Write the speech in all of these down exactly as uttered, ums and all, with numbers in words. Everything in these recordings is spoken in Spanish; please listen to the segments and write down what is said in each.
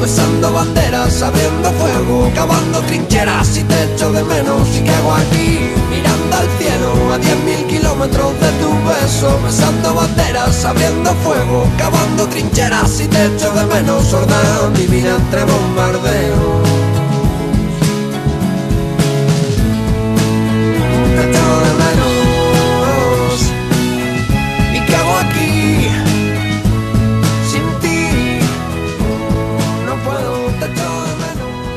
besando banderas, abriendo fuego, cavando trincheras y te echo de menos. ¿Y qué hago aquí? Mirando al cielo, a diez mil kilómetros de tu beso, besando banderas, abriendo fuego, cavando trincheras y te echo de menos. Sorda mi vida entre bombardeos. Te echo de menos. ¿Y qué hago aquí? Sin ti no puedo, te echo de menos.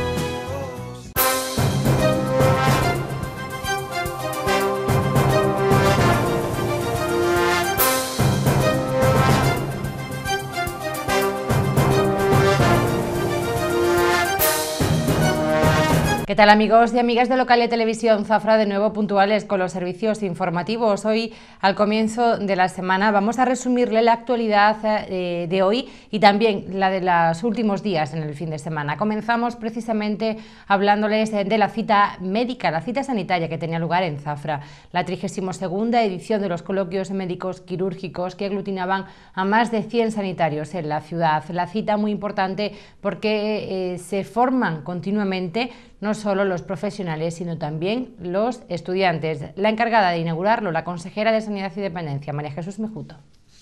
¿Qué tal, amigos y amigas de Localia Televisión Zafra? De nuevo puntuales con los servicios informativos. Hoy, al comienzo de la semana, vamos a resumirle la actualidad eh, de hoy y también la de los últimos días en el fin de semana. Comenzamos precisamente hablándoles de la cita médica, la cita sanitaria que tenía lugar en Zafra, la trigésima segunda edición de los coloquios médicos quirúrgicos que aglutinaban a más de cien sanitarios en la ciudad. La cita muy importante porque eh, se forman continuamente no solo los profesionales, sino también los estudiantes. La encargada de inaugurarlo, la consejera de Sanidad y Dependencia, María Jesús Mejuto.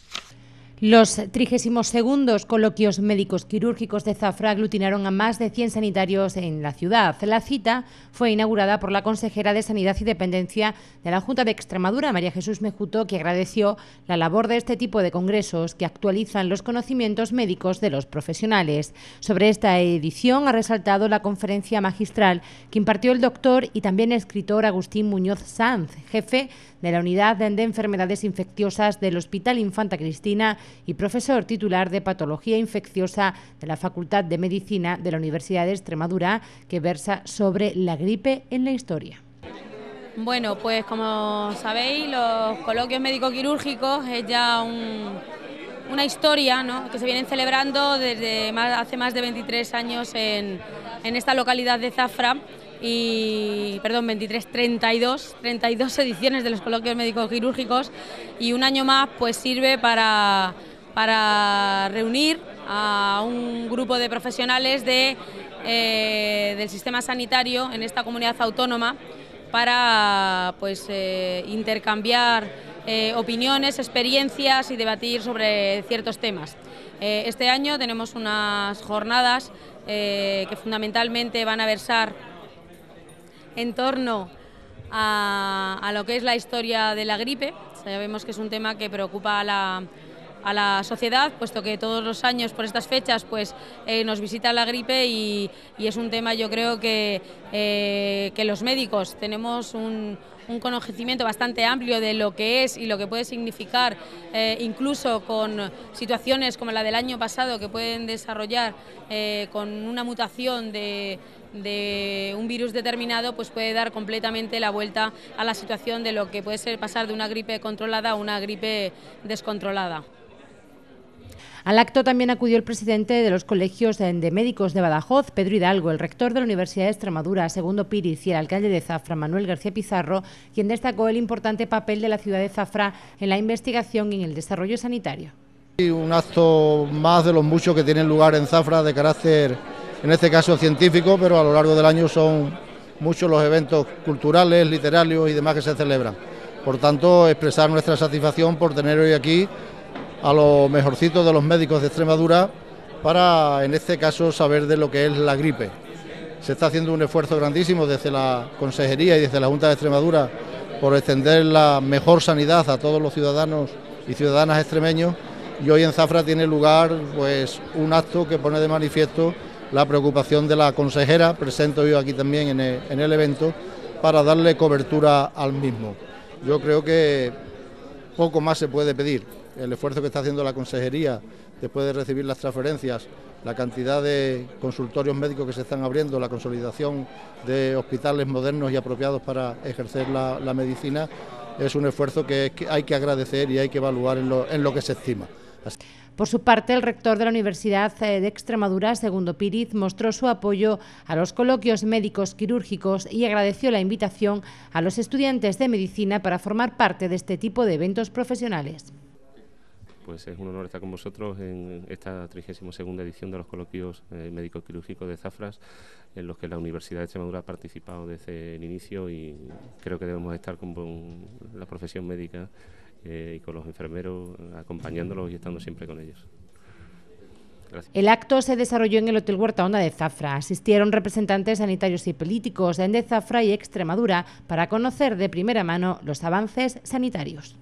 Los trigésimos segundos coloquios médicos quirúrgicos de Zafra aglutinaron a más de cien sanitarios en la ciudad. La cita fue inaugurada por la consejera de Sanidad y Dependencia de la Junta de Extremadura, María Jesús Mejuto, que agradeció la labor de este tipo de congresos que actualizan los conocimientos médicos de los profesionales. Sobre esta edición ha resaltado la conferencia magistral que impartió el doctor y también escritor Agustín Muñoz Sanz, jefe de la Unidad de Enfermedades Infecciosas del Hospital Infanta Cristina y profesor titular de Patología Infecciosa de la Facultad de Medicina de la Universidad de Extremadura, que versa sobre la gripe en la historia. Bueno, pues como sabéis, los coloquios médico-quirúrgicos es ya un, una historia, ¿no?, que se vienen celebrando desde más, hace más de veintitrés años en, en esta localidad de Zafra. Y, perdón, veintitrés, treinta y dos, treinta y dos ediciones de los coloquios médicos quirúrgicos, y un año más pues sirve para, para reunir a un grupo de profesionales de, eh, del sistema sanitario en esta comunidad autónoma para pues eh, intercambiar eh, opiniones, experiencias y debatir sobre ciertos temas. Eh, este año tenemos unas jornadas eh, que fundamentalmente van a versar en torno a, a lo que es la historia de la gripe. Sabemos que es un tema que preocupa a la, a la sociedad, puesto que todos los años por estas fechas pues eh, nos visita la gripe y, y es un tema, yo creo que, eh, que los médicos tenemos un, un conocimiento bastante amplio de lo que es y lo que puede significar, eh, incluso con situaciones como la del año pasado que pueden desarrollar eh, con una mutación de de un virus determinado, pues puede dar completamente la vuelta a la situación de lo que puede ser pasar de una gripe controlada a una gripe descontrolada. Al acto también acudió el presidente de los colegios de médicos de Badajoz, Pedro Hidalgo, el rector de la Universidad de Extremadura, Segundo Píriz, y el alcalde de Zafra, Manuel García Pizarro, quien destacó el importante papel de la ciudad de Zafra en la investigación y en el desarrollo sanitario. Un acto más de los muchos que tienen lugar en Zafra de carácter, en este caso científico, pero a lo largo del año son muchos los eventos culturales, literarios y demás que se celebran. Por tanto, expresar nuestra satisfacción por tener hoy aquí a los mejorcitos de los médicos de Extremadura para, en este caso, saber de lo que es la gripe. Se está haciendo un esfuerzo grandísimo desde la Consejería y desde la Junta de Extremadura por extender la mejor sanidad a todos los ciudadanos y ciudadanas extremeños, y hoy en Zafra tiene lugar pues un acto que pone de manifiesto la preocupación de la consejera, presente hoy aquí también en el, en el evento, para darle cobertura al mismo. Yo creo que poco más se puede pedir. El esfuerzo que está haciendo la consejería después de recibir las transferencias, la cantidad de consultorios médicos que se están abriendo, la consolidación de hospitales modernos y apropiados para ejercer la, la medicina, es un esfuerzo que hay que agradecer y hay que evaluar en lo, en lo que se estima. Así. Por su parte, el rector de la Universidad de Extremadura, Segundo Píriz, mostró su apoyo a los coloquios médicos quirúrgicos y agradeció la invitación a los estudiantes de medicina para formar parte de este tipo de eventos profesionales. pues es un honor estar con vosotros en esta trigésima segunda edición de los coloquios eh, médico-quirúrgicos de Zafras, en los que la Universidad de Extremadura ha participado desde el inicio, y creo que debemos estar con, con la profesión médica eh, y con los enfermeros, acompañándolos y estando siempre con ellos. Gracias. El acto se desarrolló en el Hotel Huerta Onda de Zafra. Asistieron representantes sanitarios y políticos de Zafra y Extremadura para conocer de primera mano los avances sanitarios.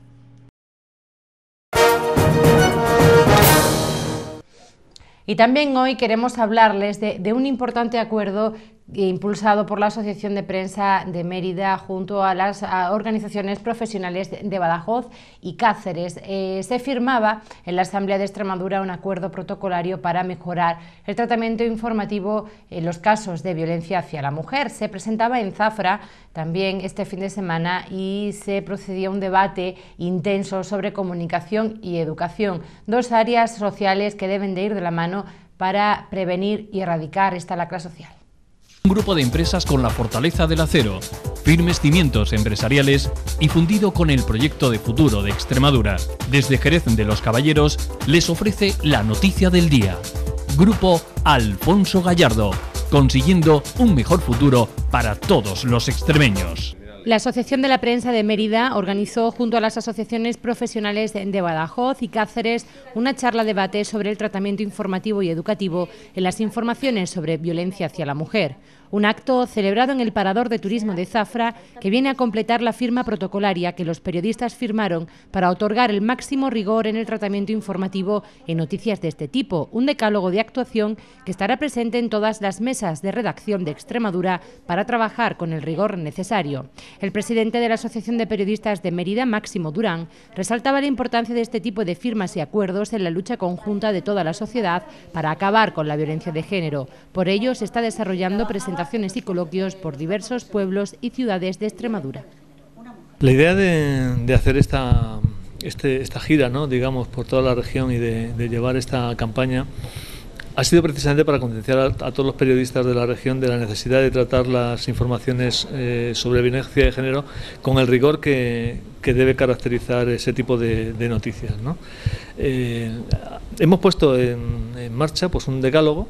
Y también hoy queremos hablarles de, de un importante acuerdo impulsado por la Asociación de Prensa de Mérida junto a las a organizaciones profesionales de, de Badajoz y Cáceres. Eh, se firmaba en la Asamblea de Extremadura un acuerdo protocolario para mejorar el tratamiento informativo en los casos de violencia hacia la mujer. Se presentaba en Zafra también este fin de semana y se procedía a un debate intenso sobre comunicación y educación, dos áreas sociales que deben de ir de la mano para prevenir y erradicar esta lacra social. Un grupo de empresas con la fortaleza del acero, firmes cimientos empresariales y fundido con el proyecto de futuro de Extremadura. Desde Jerez de los Caballeros les ofrece la noticia del día. Grupo Alfonso Gallardo, consiguiendo un mejor futuro para todos los extremeños. La Asociación de la Prensa de Mérida organizó junto a las asociaciones profesionales de Badajoz y Cáceres una charla-debate sobre el tratamiento informativo y educativo en las informaciones sobre violencia hacia la mujer. Un acto celebrado en el Parador de Turismo de Zafra que viene a completar la firma protocolaria que los periodistas firmaron para otorgar el máximo rigor en el tratamiento informativo en noticias de este tipo, un decálogo de actuación que estará presente en todas las mesas de redacción de Extremadura para trabajar con el rigor necesario. El presidente de la Asociación de Periodistas de Mérida, Máximo Durán, resaltaba la importancia de este tipo de firmas y acuerdos en la lucha conjunta de toda la sociedad para acabar con la violencia de género. Por ello, se está desarrollando presentaciones y coloquios por diversos pueblos y ciudades de Extremadura. La idea de, de hacer esta, este, esta gira, ¿no?, digamos, por toda la región y de, de llevar esta campaña ha sido precisamente para concienciar a, a todos los periodistas de la región de la necesidad de tratar las informaciones eh, sobre violencia de género con el rigor que, que debe caracterizar ese tipo de, de noticias, ¿no? Eh, hemos puesto en, en marcha pues un decálogo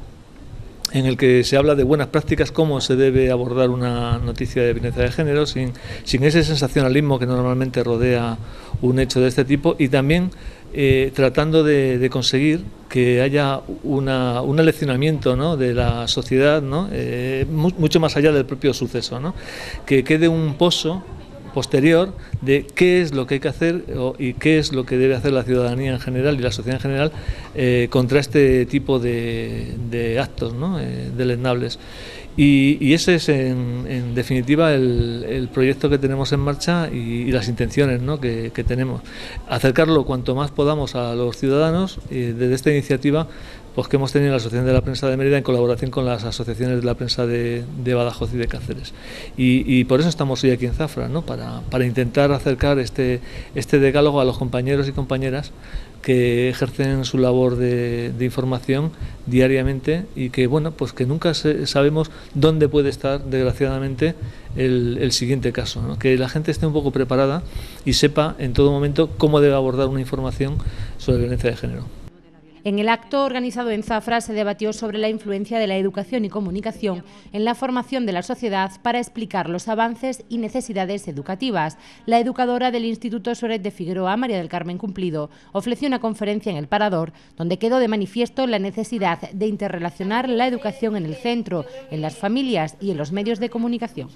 en el que se habla de buenas prácticas, cómo se debe abordar una noticia de violencia de género sin, sin ese sensacionalismo que normalmente rodea un hecho de este tipo, y también eh, tratando de, de conseguir que haya una, un aleccionamiento, ¿no?, de la sociedad, ¿no?, eh, mu mucho más allá del propio suceso, ¿no?, que quede un pozo posterior de qué es lo que hay que hacer o, y qué es lo que debe hacer la ciudadanía en general y la sociedad en general eh, contra este tipo de, de actos, ¿no?, eh, deleznables. Y, y ese es en, en definitiva el, el proyecto que tenemos en marcha y, y las intenciones, ¿no?, que, que tenemos. Acercarlo cuanto más podamos a los ciudadanos eh, desde esta iniciativa pues que hemos tenido en la Asociación de la Prensa de Mérida en colaboración con las asociaciones de la prensa de, de Badajoz y de Cáceres. Y, y por eso estamos hoy aquí en Zafra, ¿no?, para, para intentar acercar este, este decálogo a los compañeros y compañeras que ejercen su labor de, de información diariamente y que, bueno, pues que nunca se, sabemos dónde puede estar, desgraciadamente, el, el siguiente caso, ¿no? Que la gente esté un poco preparada y sepa en todo momento cómo debe abordar una información sobre violencia de género. En el acto organizado en Zafra se debatió sobre la influencia de la educación y comunicación en la formación de la sociedad para explicar los avances y necesidades educativas. La educadora del Instituto Suárez de Figueroa, María del Carmen Cumplido, ofreció una conferencia en el Parador donde quedó de manifiesto la necesidad de interrelacionar la educación en el centro, en las familias y en los medios de comunicación.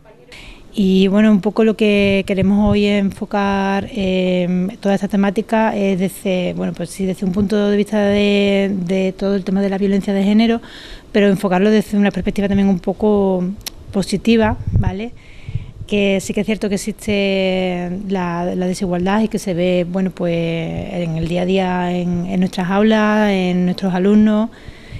Y bueno, un poco lo que queremos hoy enfocar eh, toda esta temática es desde, bueno, pues sí, desde un punto de vista de, de todo el tema de la violencia de género, pero enfocarlo desde una perspectiva también un poco positiva, ¿vale? Que sí que es cierto que existe la, la desigualdad y que se ve, bueno, pues en el día a día en, en nuestras aulas, en nuestros alumnos.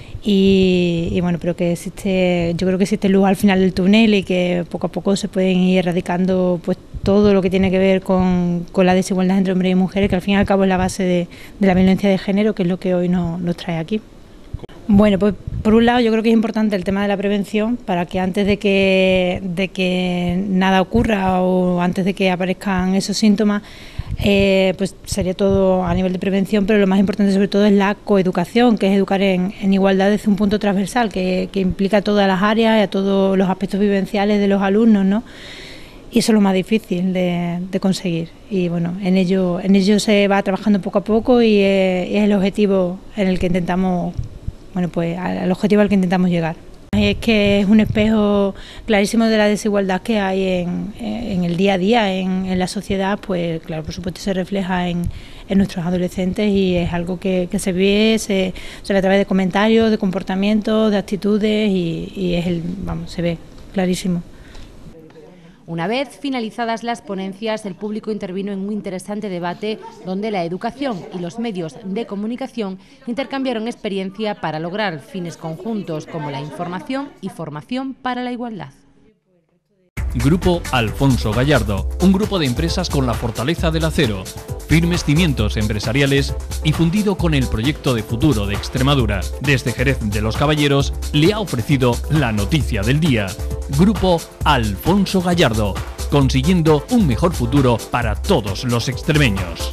Y, y bueno, pero que existe, yo creo que existe luz al final del túnel y que poco a poco se pueden ir erradicando pues todo lo que tiene que ver con, con la desigualdad entre hombres y mujeres, que al fin y al cabo es la base de, de la violencia de género, que es lo que hoy nos, nos trae aquí. Bueno, pues por un lado yo creo que es importante el tema de la prevención para que antes de que, de que nada ocurra o antes de que aparezcan esos síntomas, eh, pues sería todo a nivel de prevención, pero lo más importante sobre todo es la coeducación, que es educar en, en igualdad desde un punto transversal, que, que implica a todas las áreas y a todos los aspectos vivenciales de los alumnos, ¿no? Y eso es lo más difícil de, de conseguir. Y bueno, en ello, en ello se va trabajando poco a poco y es, es el objetivo en el que intentamos, bueno, pues al objetivo al que intentamos llegar. Es que es un espejo clarísimo de la desigualdad que hay en, en el día a día, en, en la sociedad, pues claro, por supuesto se refleja en, en nuestros adolescentes y es algo que, que se ve, se, se ve a través de comentarios, de comportamientos, de actitudes y, y es el, vamos, se ve clarísimo. Una vez finalizadas las ponencias, el público intervino en un interesante debate donde la educación y los medios de comunicación intercambiaron experiencia para lograr fines conjuntos como la información y formación para la igualdad. Grupo Alfonso Gallardo, un grupo de empresas con la fortaleza del acero, firmes cimientos empresariales y fundido con el proyecto de futuro de Extremadura. Desde Jerez de los Caballeros le ha ofrecido la noticia del día. Grupo Alfonso Gallardo, consiguiendo un mejor futuro para todos los extremeños.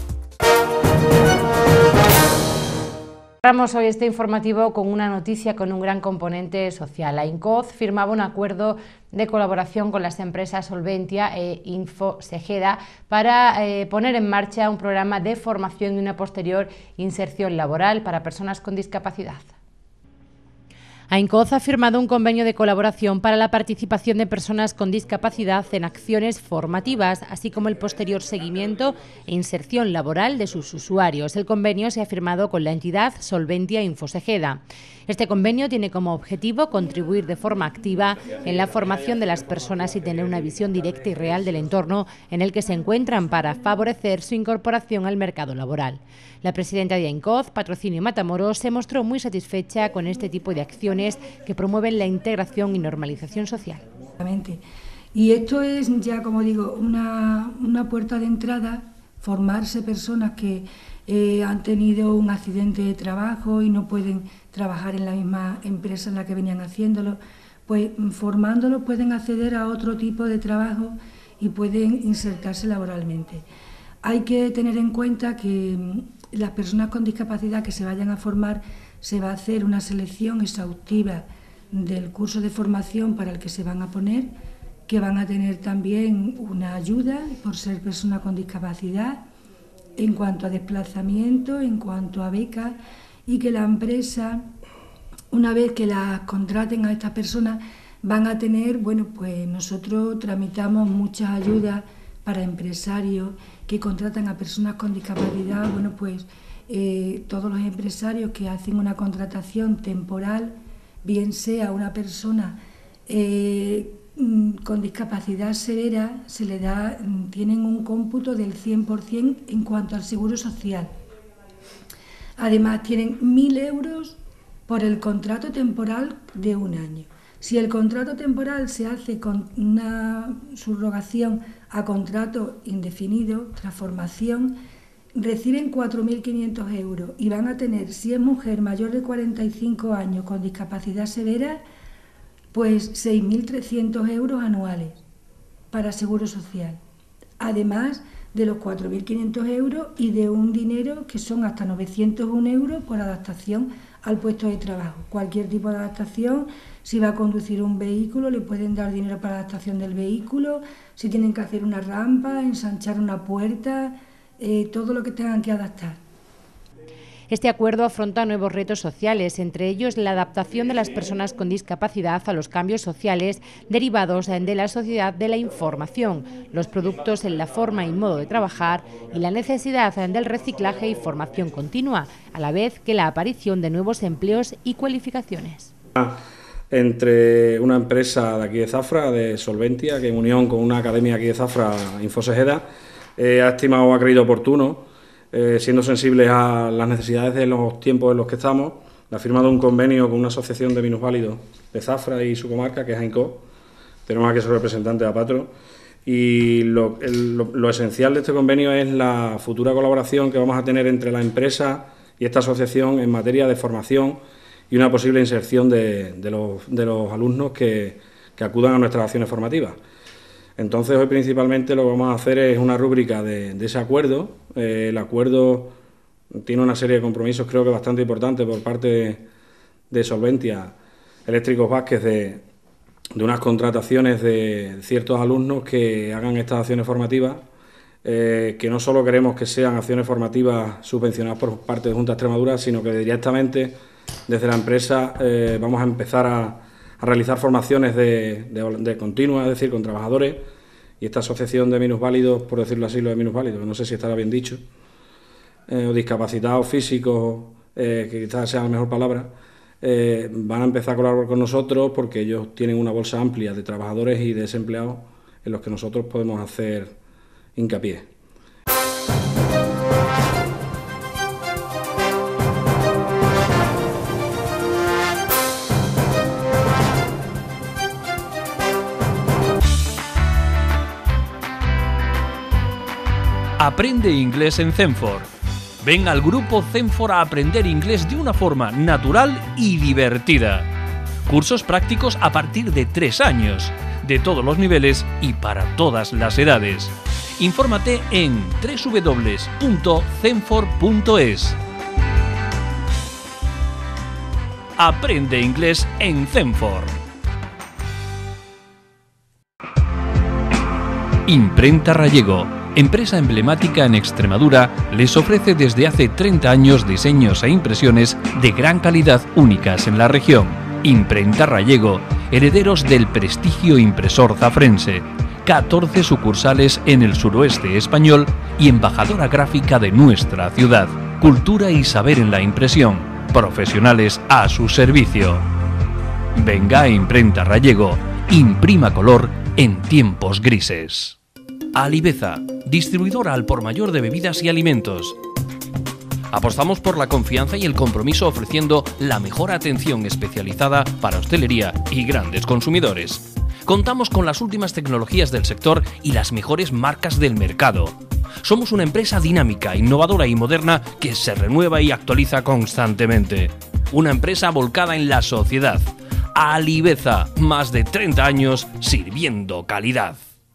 Cerramos hoy este informativo con una noticia con un gran componente social. AINCOZ firmaba un acuerdo de colaboración con las empresas Solventia e Infosegeda para eh, poner en marcha un programa de formación y una posterior inserción laboral para personas con discapacidad. AINCOZ ha firmado un convenio de colaboración para la participación de personas con discapacidad en acciones formativas, así como el posterior seguimiento e inserción laboral de sus usuarios. El convenio se ha firmado con la entidad Solventia Infosegeda. Este convenio tiene como objetivo contribuir de forma activa en la formación de las personas y tener una visión directa y real del entorno en el que se encuentran para favorecer su incorporación al mercado laboral. La presidenta de AINCOZ, Patrocinio Matamoros, se mostró muy satisfecha con este tipo de acciones que promueven la integración y normalización social. Y esto es ya, como digo, una, una puerta de entrada, formarse personas que eh, han tenido un accidente de trabajo y no pueden trabajar en la misma empresa en la que venían haciéndolo, pues formándolos pueden acceder a otro tipo de trabajo y pueden insertarse laboralmente. Hay que tener en cuenta que las personas con discapacidad que se vayan a formar, se va a hacer una selección exhaustiva del curso de formación para el que se van a poner, que van a tener también una ayuda por ser persona con discapacidad en cuanto a desplazamiento, en cuanto a becas, y que la empresa, una vez que las contraten a estas personas, van a tener, bueno, pues nosotros tramitamos muchas ayudas para empresarios que contratan a personas con discapacidad. Bueno, pues eh, todos los empresarios que hacen una contratación temporal, bien sea una persona eh, con discapacidad severa, se le da, tienen un cómputo del cien por cien en cuanto al seguro social. Además, tienen mil euros por el contrato temporal de un año. Si el contrato temporal se hace con una subrogación a contrato indefinido, tras formación, reciben cuatro mil quinientos euros y van a tener, si es mujer mayor de cuarenta y cinco años con discapacidad severa, pues seis mil trescientos euros anuales para seguro social. Además de los cuatro mil quinientos euros y de un dinero que son hasta novecientos un euros por adaptación al puesto de trabajo. Cualquier tipo de adaptación, si va a conducir un vehículo, le pueden dar dinero para la adaptación del vehículo, si tienen que hacer una rampa, ensanchar una puerta, eh, todo lo que tengan que adaptar. Este acuerdo afronta nuevos retos sociales, entre ellos la adaptación de las personas con discapacidad a los cambios sociales derivados de la sociedad de la información, los productos en la forma y modo de trabajar y la necesidad del reciclaje y formación continua, a la vez que la aparición de nuevos empleos y cualificaciones. Entre una empresa de aquí de Zafra, de Solventia, que en unión con una academia aquí de Zafra, Infosegeda, eh, ha estimado o ha creído oportuno, Eh, siendo sensibles a las necesidades de los tiempos en los que estamos, ha firmado un convenio con una asociación de minusválidos de Zafra y su comarca, que es AINCOZ. Tenemos aquí a su representante, a Patro, y lo, el, lo, lo esencial de este convenio es la futura colaboración que vamos a tener entre la empresa y esta asociación en materia de formación y una posible inserción de, de, los, de los alumnos que, que acudan a nuestras acciones formativas. Entonces hoy principalmente lo que vamos a hacer es una rúbrica de, de ese acuerdo. Eh, el acuerdo tiene una serie de compromisos creo que bastante importantes por parte de, de Solventia Eléctricos Vázquez de, de unas contrataciones de ciertos alumnos que hagan estas acciones formativas, eh, que no solo queremos que sean acciones formativas subvencionadas por parte de Junta de Extremadura, sino que directamente desde la empresa eh, vamos a empezar a a realizar formaciones de, de, de continua, es decir, con trabajadores, y esta asociación de minusválidos, por decirlo así, lo de minusválidos, no sé si estará bien dicho, eh, o discapacitados físicos, eh, que quizás sea la mejor palabra, eh, van a empezar a colaborar con nosotros porque ellos tienen una bolsa amplia de trabajadores y de desempleados en los que nosotros podemos hacer hincapié. Aprende inglés en Zenfor. Ven al grupo Zenfor a aprender inglés de una forma natural y divertida. Cursos prácticos a partir de tres años, de todos los niveles y para todas las edades. Infórmate en doble u doble u doble u punto zenfor punto es. Aprende inglés en Zenfor. Imprenta Rallego, empresa emblemática en Extremadura, les ofrece desde hace treinta años diseños e impresiones de gran calidad únicas en la región. Imprenta Rallego, herederos del prestigio impresor zafrense. catorce sucursales en el suroeste español y embajadora gráfica de nuestra ciudad. Cultura y saber en la impresión. Profesionales a su servicio. Venga a Imprenta Rallego. Imprima color en tiempos grises. Alibeza, distribuidora al por mayor de bebidas y alimentos. Apostamos por la confianza y el compromiso ofreciendo la mejor atención especializada para hostelería y grandes consumidores. Contamos con las últimas tecnologías del sector y las mejores marcas del mercado. Somos una empresa dinámica, innovadora y moderna que se renueva y actualiza constantemente. Una empresa volcada en la sociedad. Alibeza, más de treinta años sirviendo calidad.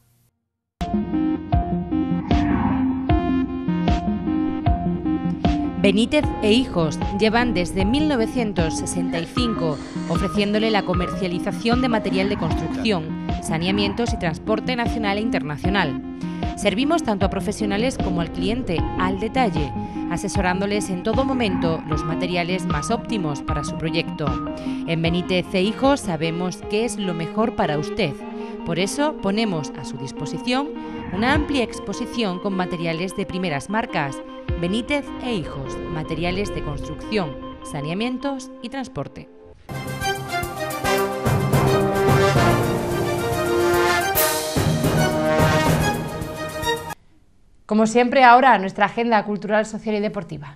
Benítez e Hijos llevan desde mil novecientos sesenta y cinco ofreciéndole la comercialización de material de construcción, saneamientos y transporte nacional e internacional. Servimos tanto a profesionales como al cliente, al detalle, asesorándoles en todo momento los materiales más óptimos para su proyecto. En Benítez e Hijos sabemos qué es lo mejor para usted. Por eso ponemos a su disposición una amplia exposición con materiales de primeras marcas. Benítez e Hijos, materiales de construcción, saneamientos y transporte. Como siempre, ahora nuestra agenda cultural, social y deportiva.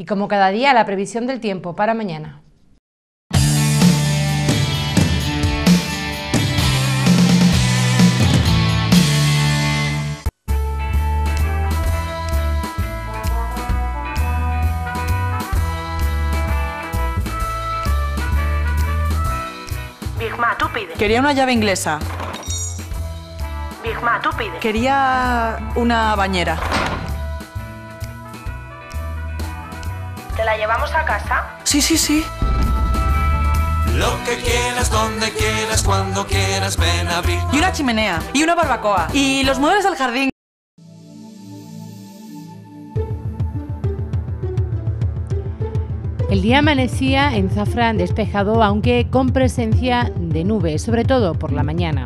Y como cada día, la previsión del tiempo para mañana. Big Ma, tú pide. Quería una llave inglesa. Big Ma, tú pide. Quería una bañera. ¿Te la llevamos a casa? Sí, sí, sí. Lo que quieras, donde quieras, cuando quieras, ven a Big Ma. Y una chimenea. Y una barbacoa. Y los muebles del jardín. El día amanecía en Zafra despejado, aunque con presencia de nubes, sobre todo por la mañana.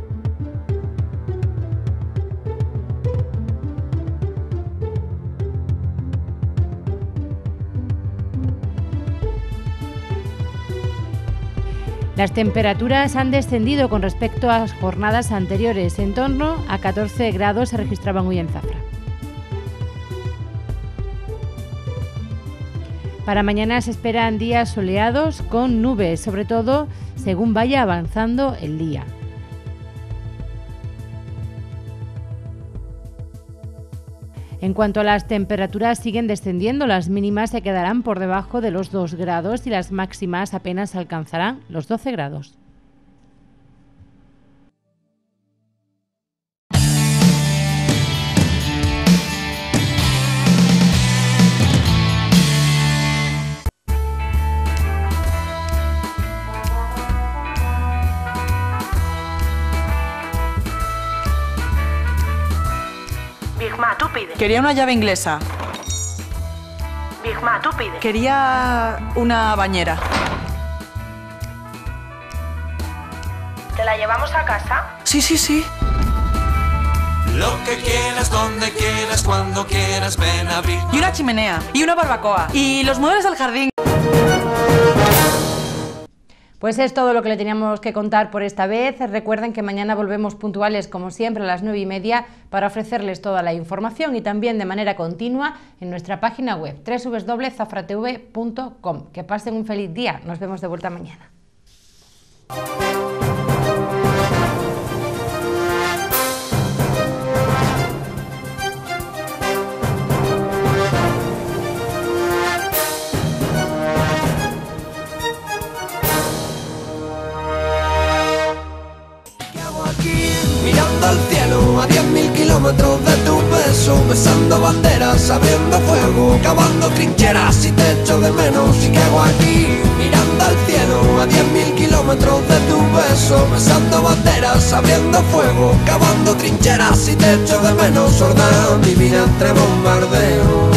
Las temperaturas han descendido con respecto a las jornadas anteriores. En torno a catorce grados se registraban hoy en Zafra. Para mañana se esperan días soleados con nubes, sobre todo según vaya avanzando el día. En cuanto a las temperaturas, siguen descendiendo. Las mínimas se quedarán por debajo de los dos grados y las máximas apenas alcanzarán los doce grados. Big Ma, tú pide. Quería una llave inglesa. Big Ma, tú pide. Quería una bañera. ¿Te la llevamos a casa? Sí, sí, sí. Lo que quieras, donde quieras, cuando quieras, ven a Big Ma. Y una chimenea. Y una barbacoa. Y los muebles del jardín. Pues es todo lo que le teníamos que contar por esta vez. Recuerden que mañana volvemos puntuales, como siempre, a las nueve y media para ofrecerles toda la información y también de manera continua en nuestra página web doble u doble u doble punto zafra t v punto com. Que pasen un feliz día. Nos vemos de vuelta mañana. Mirando al cielo a diez mil kilómetros de tu beso, besando banderas, abriendo fuego, cavando trincheras y te echo de menos. ¿Y qué hago aquí? Mirando al cielo a diez mil kilómetros de tu beso, besando banderas, abriendo fuego, cavando trincheras y te echo de menos. Sorda mi vida entre bombardeos.